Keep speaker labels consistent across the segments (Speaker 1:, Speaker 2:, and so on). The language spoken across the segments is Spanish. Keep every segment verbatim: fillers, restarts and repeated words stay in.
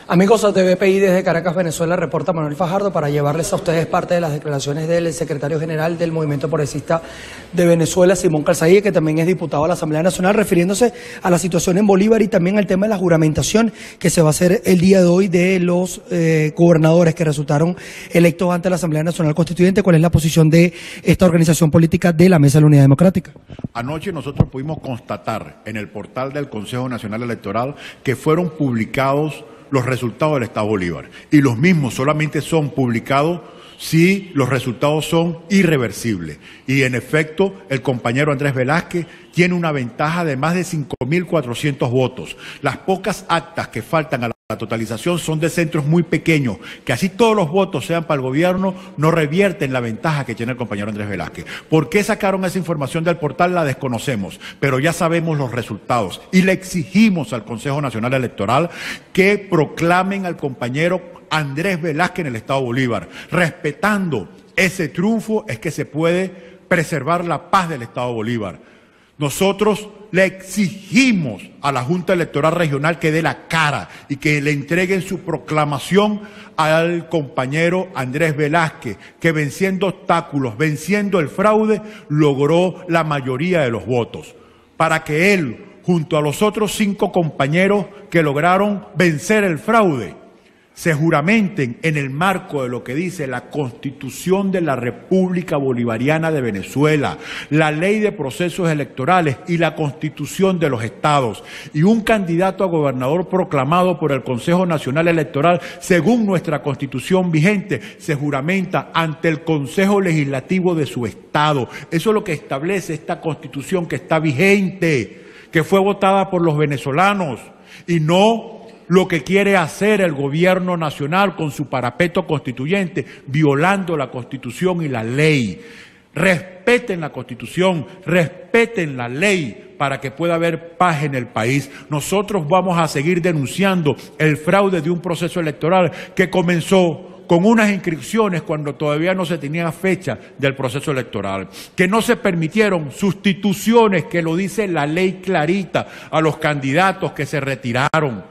Speaker 1: Amigos de T V P I desde Caracas, Venezuela, reporta Manuel Fajardo para llevarles a ustedes parte de las declaraciones del secretario general del Movimiento Progresista de Venezuela, Simón Calzaí, que también es diputado a la Asamblea Nacional, refiriéndose a la situación en Bolívar y también al tema de la juramentación que se va a hacer el día de hoy de los eh, gobernadores que resultaron electos ante la Asamblea Nacional Constituyente. ¿Cuál es la posición de esta organización política de la Mesa de la Unidad Democrática?
Speaker 2: Anoche nosotros pudimos constatar en el portal del Consejo Nacional Electoral que fueron publicados los resultados del Estado Bolívar, y los mismos solamente son publicados si los resultados son irreversibles. Y en efecto, el compañero Andrés Velázquez tiene una ventaja de más de cinco mil cuatrocientos votos. Las pocas actas que faltan a la totalización son de centros muy pequeños, que así todos los votos sean para el gobierno, no revierten la ventaja que tiene el compañero Andrés Velázquez. ¿Por qué sacaron esa información del portal? La desconocemos, pero ya sabemos los resultados y le exigimos al Consejo Nacional Electoral que proclamen al compañero Andrés Velázquez en el Estado Bolívar. Respetando ese triunfo es que se puede preservar la paz del Estado Bolívar. Nosotros le exigimos a la Junta Electoral Regional que dé la cara y que le entreguen su proclamación al compañero Andrés Velázquez, que venciendo obstáculos, venciendo el fraude, logró la mayoría de los votos, para que él, junto a los otros cinco compañeros que lograron vencer el fraude, se juramenten en el marco de lo que dice la Constitución de la República Bolivariana de Venezuela, la Ley de Procesos Electorales y la Constitución de los Estados. Y un candidato a gobernador proclamado por el Consejo Nacional Electoral, según nuestra Constitución vigente, se juramenta ante el Consejo Legislativo de su Estado. Eso es lo que establece esta Constitución que está vigente, que fue votada por los venezolanos, y no lo que quiere hacer el gobierno nacional con su parapeto constituyente, violando la Constitución y la ley. Respeten la Constitución, respeten la ley para que pueda haber paz en el país. Nosotros vamos a seguir denunciando el fraude de un proceso electoral que comenzó con unas inscripciones cuando todavía no se tenía fecha del proceso electoral, que no se permitieron sustituciones, que lo dice la ley clarita, a los candidatos que se retiraron,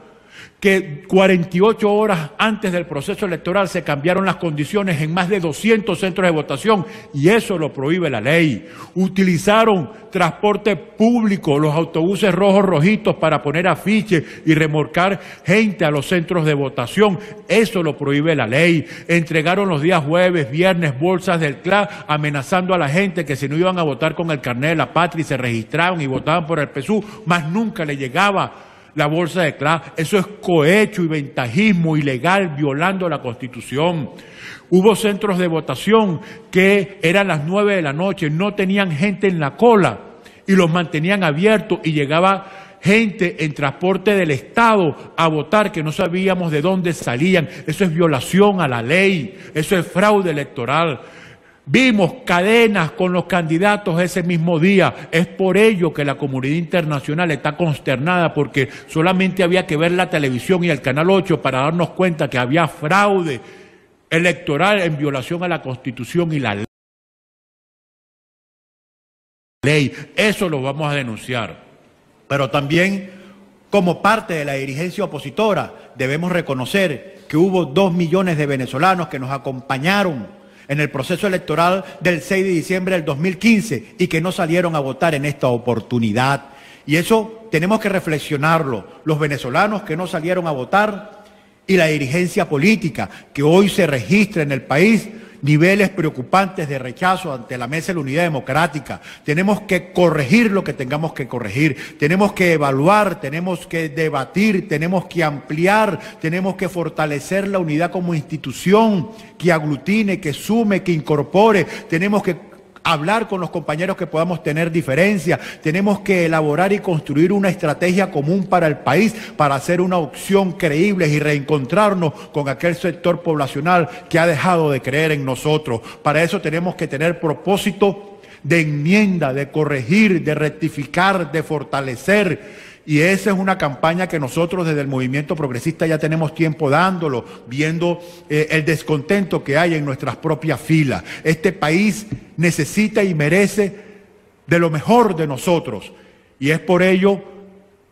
Speaker 2: que cuarenta y ocho horas antes del proceso electoral se cambiaron las condiciones en más de doscientos centros de votación, y eso lo prohíbe la ley. Utilizaron transporte público, los autobuses rojos rojitos para poner afiches y remolcar gente a los centros de votación, eso lo prohíbe la ley. Entregaron los días jueves, viernes, bolsas del C L A, amenazando a la gente que si no iban a votar con el carnet de la patria y se registraban y votaban por el P S U, más nunca le llegaba la bolsa de C L A. Eso es cohecho y ventajismo ilegal, violando la Constitución. Hubo centros de votación que eran las nueve de la noche, no tenían gente en la cola y los mantenían abiertos, y llegaba gente en transporte del Estado a votar que no sabíamos de dónde salían. Eso es violación a la ley, eso es fraude electoral. Vimos cadenas con los candidatos ese mismo día. Es por ello que la comunidad internacional está consternada, porque solamente había que ver la televisión y el Canal ocho para darnos cuenta que había fraude electoral en violación a la Constitución y la ley. Eso lo vamos a denunciar. Pero también, como parte de la dirigencia opositora, debemos reconocer que hubo dos millones de venezolanos que nos acompañaron en el proceso electoral del seis de diciembre del dos mil quince y que no salieron a votar en esta oportunidad. Y eso tenemos que reflexionarlo, los venezolanos que no salieron a votar y la dirigencia política, que hoy se registra en el país niveles preocupantes de rechazo ante la Mesa de la Unidad Democrática. Tenemos que corregir lo que tengamos que corregir, tenemos que evaluar, tenemos que debatir, tenemos que ampliar, tenemos que fortalecer la unidad como institución que aglutine, que sume, que incorpore. Tenemos que hablar con los compañeros que podamos tener diferencias, tenemos que elaborar y construir una estrategia común para el país, para hacer una opción creíble y reencontrarnos con aquel sector poblacional que ha dejado de creer en nosotros. Para eso tenemos que tener propósito de enmienda, de corregir, de rectificar, de fortalecer. Y esa es una campaña que nosotros desde el movimiento progresista ya tenemos tiempo dándolo, viendo eh, el descontento que hay en nuestras propias filas. Este país necesita y merece de lo mejor de nosotros, y es por ello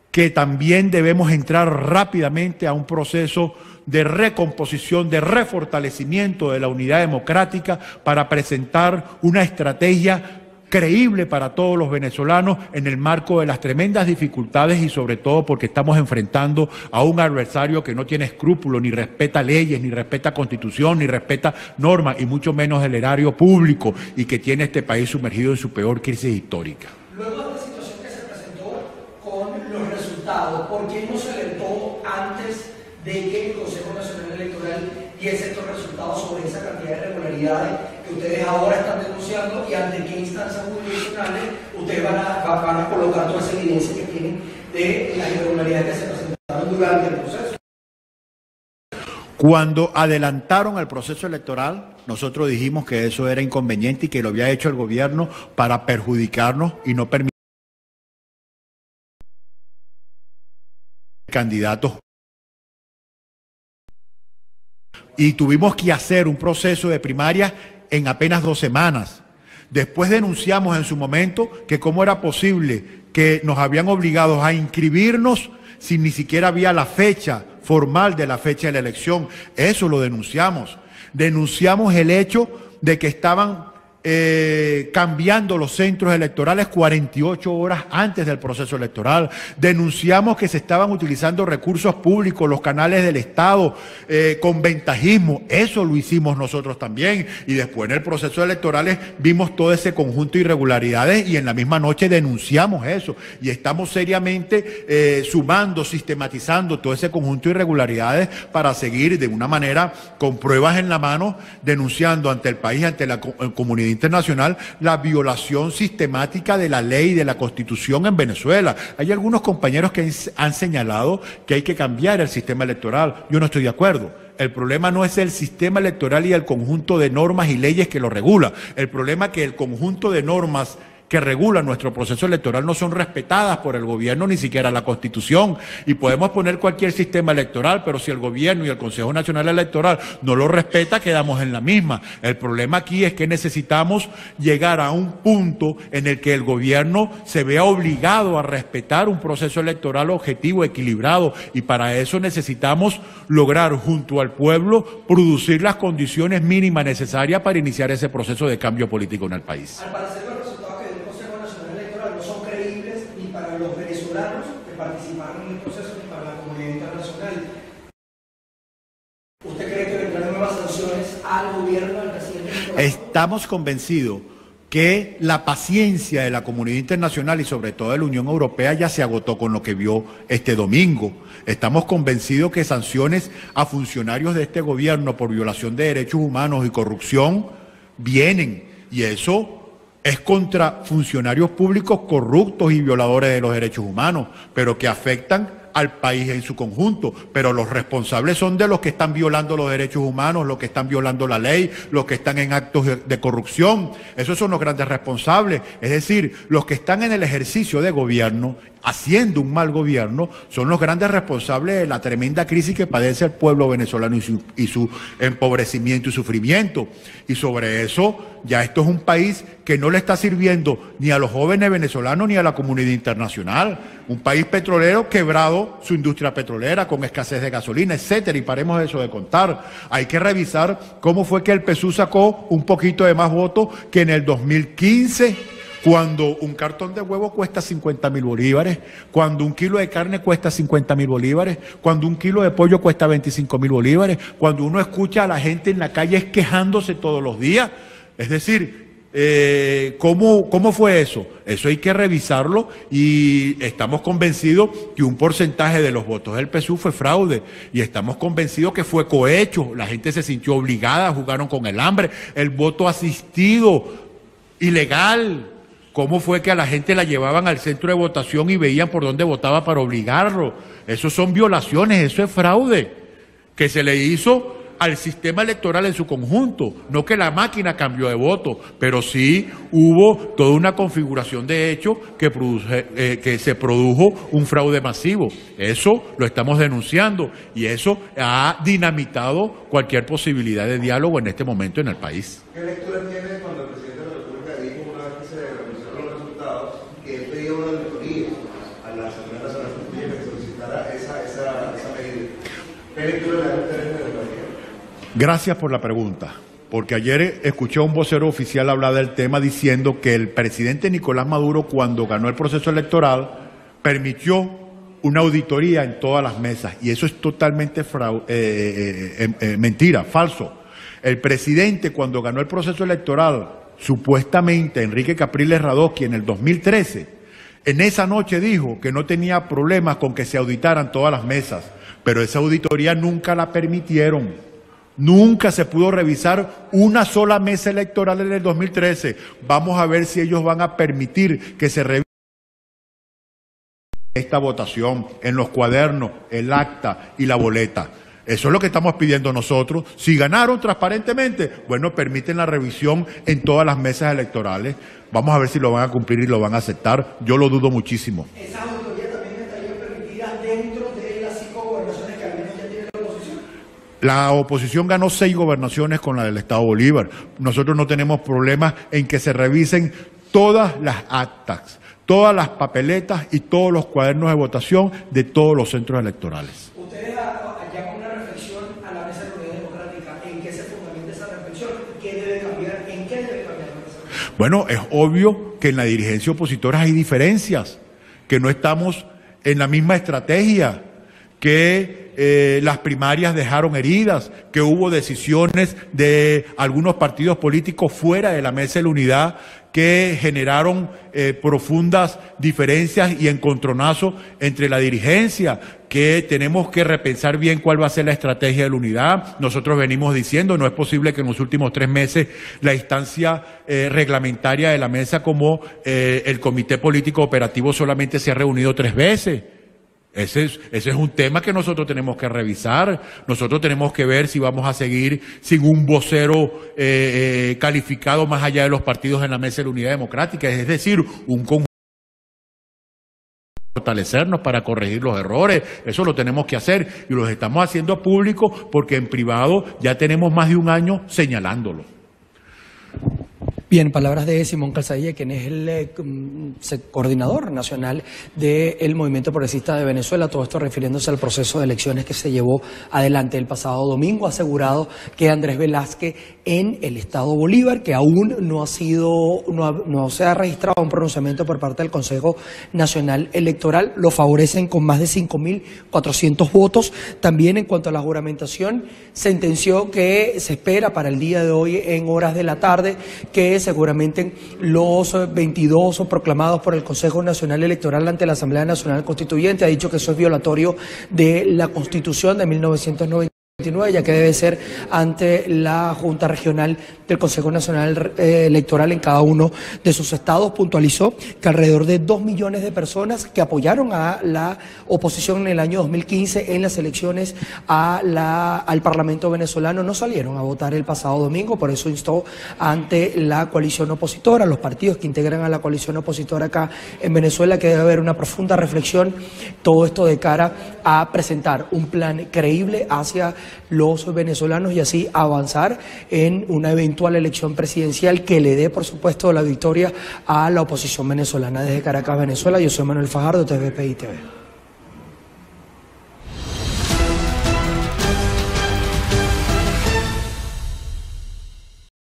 Speaker 2: que también debemos entrar rápidamente a un proceso de recomposición, de refortalecimiento de la unidad democrática para presentar una estrategia creíble para todos los venezolanos en el marco de las tremendas dificultades y sobre todo porque estamos enfrentando a un adversario que no tiene escrúpulos, ni respeta leyes, ni respeta constitución, ni respeta normas y mucho menos el erario público y que tiene este país sumergido en su peor crisis histórica.
Speaker 1: Luego de esta situación que se presentó con los resultados, ¿por qué no se alertó antes de que el Consejo Nacional Electoral diese estos resultados sobre esa cantidad de irregularidades que ustedes ahora están denunciando y ante qué instancias jurisdiccionales ustedes van a, van a colocar toda esa evidencia que tienen de las irregularidades que se presentaron durante el proceso?
Speaker 2: Cuando adelantaron el proceso electoral, nosotros dijimos que eso era inconveniente y que lo había hecho el gobierno para perjudicarnos y no permitir candidatos. Y tuvimos que hacer un proceso de primarias en apenas dos semanas. Después denunciamos en su momento que cómo era posible que nos habían obligado a inscribirnos si ni siquiera había la fecha formal de la fecha de la elección. Eso lo denunciamos. Denunciamos el hecho de que estaban Eh, cambiando los centros electorales cuarenta y ocho horas antes del proceso electoral. Denunciamos que se estaban utilizando recursos públicos, los canales del Estado, eh, con ventajismo. Eso lo hicimos nosotros también. Y después en el proceso electoral vimos todo ese conjunto de irregularidades y en la misma noche denunciamos eso. Y estamos seriamente eh, sumando, sistematizando todo ese conjunto de irregularidades para seguir de una manera con pruebas en la mano, denunciando ante el país, ante la comunidad internacional, la violación sistemática de la ley y de la Constitución en Venezuela. Hay algunos compañeros que han señalado que hay que cambiar el sistema electoral. Yo no estoy de acuerdo. El problema no es el sistema electoral y el conjunto de normas y leyes que lo regula. El problema es que el conjunto de normas que regulan nuestro proceso electoral no son respetadas por el gobierno, ni siquiera la Constitución. Y podemos poner cualquier sistema electoral, pero si el gobierno y el Consejo Nacional Electoral no lo respeta, quedamos en la misma. El problema aquí es que necesitamos llegar a un punto en el que el gobierno se vea obligado a respetar un proceso electoral objetivo, equilibrado, y para eso necesitamos lograr junto al pueblo producir las condiciones mínimas necesarias para iniciar ese proceso de cambio político en el país.
Speaker 1: Al parecer, los resultados que dio el Consejo Nacional Electoral no son creíbles ni para los venezolanos que participaron en el proceso ni para la comunidad internacional. ¿Usted cree que vendrán nuevas sanciones al gobierno del presidente Nicolás?
Speaker 2: Estamos convencidos que la paciencia de la comunidad internacional y sobre todo de la Unión Europea ya se agotó con lo que vio este domingo. Estamos convencidos que sanciones a funcionarios de este gobierno por violación de derechos humanos y corrupción vienen, y eso es contra funcionarios públicos corruptos y violadores de los derechos humanos, pero que afectan al país en su conjunto. Pero los responsables son de los que están violando los derechos humanos, los que están violando la ley, los que están en actos de, de corrupción. Esos son los grandes responsables. Es decir, los que están en el ejercicio de gobierno, haciendo un mal gobierno, son los grandes responsables de la tremenda crisis que padece el pueblo venezolano y su, y su empobrecimiento y sufrimiento. Y sobre eso, ya esto es un país que no le está sirviendo ni a los jóvenes venezolanos ni a la comunidad internacional. Un país petrolero quebrado, su industria petrolera, con escasez de gasolina, etcétera, y paremos eso de contar. Hay que revisar cómo fue que el P S U sacó un poquito de más votos que en el dos mil quince, cuando un cartón de huevo cuesta cincuenta mil bolívares, cuando un kilo de carne cuesta cincuenta mil bolívares, cuando un kilo de pollo cuesta veinticinco mil bolívares, cuando uno escucha a la gente en la calle quejándose todos los días. Es decir, eh, ¿cómo, ¿cómo fue eso? Eso hay que revisarlo, y estamos convencidos que un porcentaje de los votos del P S U fue fraude, y estamos convencidos que fue cohecho. La gente se sintió obligada, jugaron con el hambre. El voto asistido, ilegal. ¿Cómo fue que a la gente la llevaban al centro de votación y veían por dónde votaba para obligarlo? Eso son violaciones, eso es fraude que se le hizo al sistema electoral en su conjunto. No que la máquina cambió de voto, pero sí hubo toda una configuración de hechos que, produce, eh, que se produjo un fraude masivo. Eso lo estamos denunciando, y eso ha dinamitado cualquier posibilidad de diálogo en este momento en el país.
Speaker 3: ¿Qué lectura tiene cuando el presidente de la República dijo, una vez que se revisaron los resultados, que él pedía una auditoría a la Asamblea Nacional Constituyente? lectura le da ustedes de la teoría?
Speaker 2: Gracias por la pregunta, porque ayer escuché a un vocero oficial hablar del tema diciendo que el presidente Nicolás Maduro, cuando ganó el proceso electoral, permitió una auditoría en todas las mesas, y eso es totalmente fraude, eh, eh, eh, mentira, falso. El presidente, cuando ganó el proceso electoral, supuestamente Enrique Capriles Radosky en el dos mil trece, en esa noche dijo que no tenía problemas con que se auditaran todas las mesas, pero esa auditoría nunca la permitieron. Nunca se pudo revisar una sola mesa electoral en el dos mil trece. Vamos a ver si ellos van a permitir que se revise esta votación en los cuadernos, el acta y la boleta. Eso es lo que estamos pidiendo nosotros. Si ganaron transparentemente, bueno, permiten la revisión en todas las mesas electorales. Vamos a ver si lo van a cumplir y lo van a aceptar. Yo lo dudo muchísimo.
Speaker 1: ¿Esa auditoría también estaría permitida dentro de las cinco gobernaciones que al menos ya tiene la oposición?
Speaker 2: La oposición ganó seis gobernaciones con la del Estado Bolívar. Nosotros no tenemos problemas en que se revisen todas las actas, todas las papeletas y todos los cuadernos de votación de todos los centros electorales.
Speaker 1: Ustedes llaman una reflexión a la Mesa de la Unidad Democrática. ¿En qué se fundamenta esa reflexión? ¿Qué debe cambiar? ¿En qué debe cambiar la mesa?
Speaker 2: Bueno, es obvio que en la dirigencia opositora hay diferencias, que no estamos en la misma estrategia, que eh, las primarias dejaron heridas, que hubo decisiones de algunos partidos políticos fuera de la Mesa de la Unidad que generaron eh, profundas diferencias y encontronazos entre la dirigencia, que tenemos que repensar bien cuál va a ser la estrategia de la unidad. Nosotros venimos diciendo, no es posible que en los últimos tres meses la instancia eh, reglamentaria de la mesa como eh, el Comité Político Operativo solamente se ha reunido tres veces. Ese es, ese es un tema que nosotros tenemos que revisar. Nosotros tenemos que ver si vamos a seguir sin un vocero eh, eh, calificado más allá de los partidos en la Mesa de la Unidad Democrática, es decir, un conjunto fortalecernos para corregir los errores. Eso lo tenemos que hacer y los estamos haciendo público porque en privado ya tenemos más de un año señalándolo.
Speaker 1: Bien, palabras de Simón Calzadilla, quien es el eh, coordinador nacional del Movimiento Progresista de Venezuela, todo esto refiriéndose al proceso de elecciones que se llevó adelante el pasado domingo, ha asegurado que Andrés Velázquez en el Estado Bolívar, que aún no ha sido, no, ha, no se ha registrado un pronunciamiento por parte del Consejo Nacional Electoral, lo favorecen con más de cinco mil cuatrocientos votos. También en cuanto a la juramentación, sentenció que se espera para el día de hoy en horas de la tarde que seguramente los veintidós proclamados por el Consejo Nacional Electoral ante la Asamblea Nacional Constituyente. Ha dicho que eso es violatorio de la Constitución de mil novecientos noventa y nueve, ya que debe ser ante la Junta Regional del Consejo Nacional Electoral en cada uno de sus estados. Puntualizó que alrededor de dos millones de personas que apoyaron a la oposición en el año dos mil quince en las elecciones a la, al Parlamento venezolano no salieron a votar el pasado domingo, por eso instó ante la coalición opositora, los partidos que integran a la coalición opositora acá en Venezuela, que debe haber una profunda reflexión, todo esto de cara a presentar un plan creíble hacia los venezolanos y así avanzar en una eventual elección presidencial que le dé, por supuesto, la victoria a la oposición venezolana. Desde Caracas, Venezuela, yo soy Manuel Fajardo, T V P I T V.